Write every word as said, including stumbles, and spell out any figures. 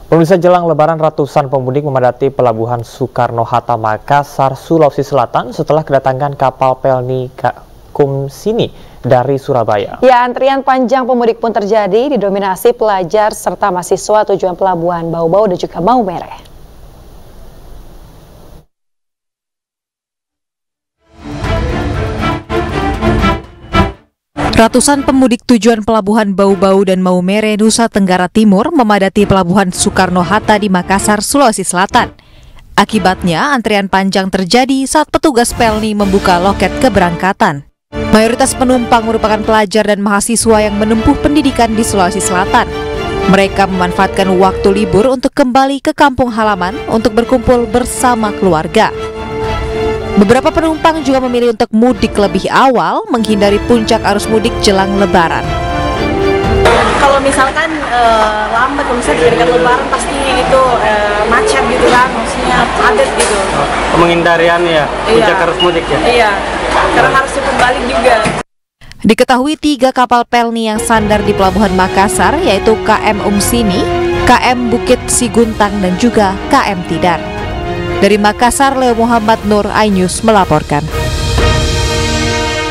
Pemirsa, jelang Lebaran ratusan pemudik memadati Pelabuhan Soekarno-Hatta Makassar, Sulawesi Selatan setelah kedatangan kapal Pelni Kumsini dari Surabaya. Ya, antrian panjang pemudik pun terjadi, didominasi pelajar serta mahasiswa tujuan Pelabuhan Bau-Bau dan juga Maumere. Ratusan pemudik tujuan Pelabuhan Bau-Bau dan Maumere, Nusa Tenggara Timur memadati Pelabuhan Soekarno-Hatta di Makassar, Sulawesi Selatan. Akibatnya, antrian panjang terjadi saat petugas Pelni membuka loket keberangkatan. Mayoritas penumpang merupakan pelajar dan mahasiswa yang menempuh pendidikan di Sulawesi Selatan. Mereka memanfaatkan waktu libur untuk kembali ke kampung halaman untuk berkumpul bersama keluarga. Beberapa penumpang juga memilih untuk mudik lebih awal, menghindari puncak arus mudik jelang Lebaran. Kalau misalkan e, lambat, kalau misalnya di dekat Lebaran pasti itu e, macet gitu kan, maksudnya padat gitu. Menghindarian ya, puncak arus mudik ya? Iya, karena harus cepat balik juga. Diketahui tiga kapal Pelni yang sandar di Pelabuhan Makassar, yaitu K M Umsini, K M Bukit Siguntang, dan juga K M Tidar. Dari Makassar, Leo Muhammad Nur, iNews melaporkan.